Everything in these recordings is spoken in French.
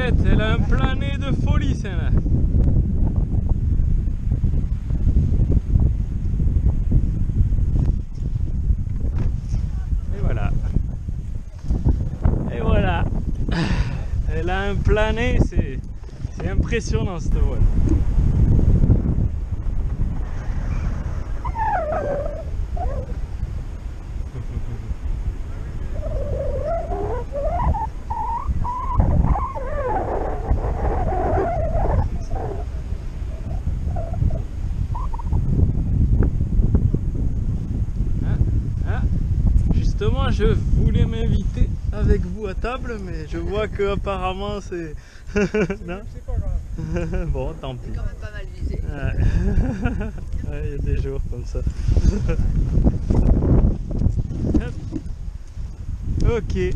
Arrête, elle a un plané de folie celle-là. Et voilà. Et voilà. Elle a un plané, c'est impressionnant cette voile. Justement, je voulais m'inviter avec vous à table, mais je vois que apparemment c'est... Non, c'est pas grave. Bon, tant pis. C'est quand même pas mal visé. Ouais, il y a des jours comme ça. Ok.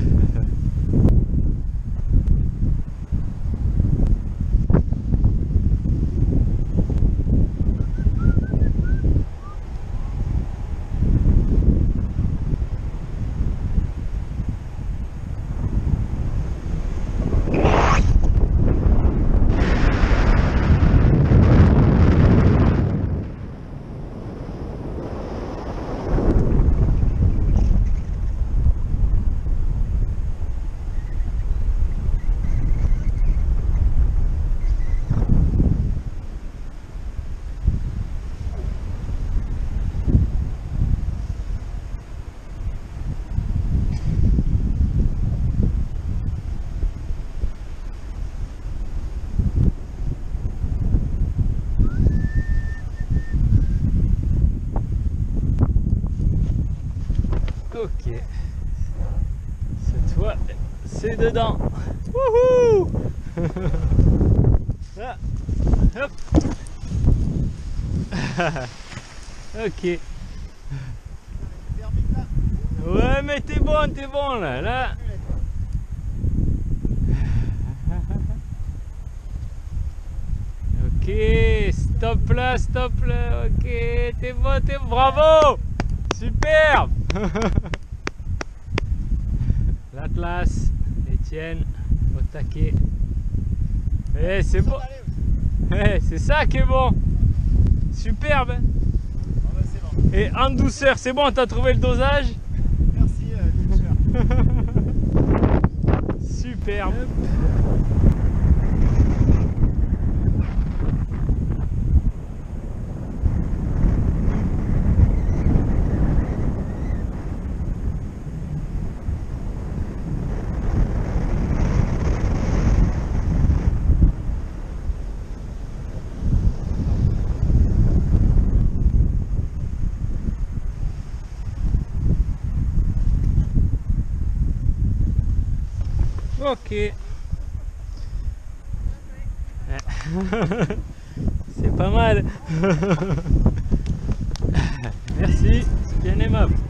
Ok, cette fois c'est dedans. Wouhou. Ah. Hop. Ok. Ouais, mais t'es bon là. Ok, stop là, ok, t'es bon, bravo. Superbe. L'Atlas, Etienne, au taquet. Eh, c'est bon. Eh, c'est ça qui est bon. Superbe. Hein. Ah bah, c'est bon. Et en douceur, c'est bon, t'as trouvé le dosage? Merci, Superbe. Ok. C'est pas mal. Merci, c'est bien aimable.